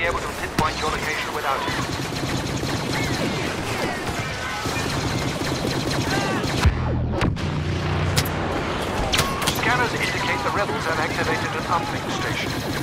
be able to pinpoint your location without it. Scanners indicate the rebels have activated an uplink station.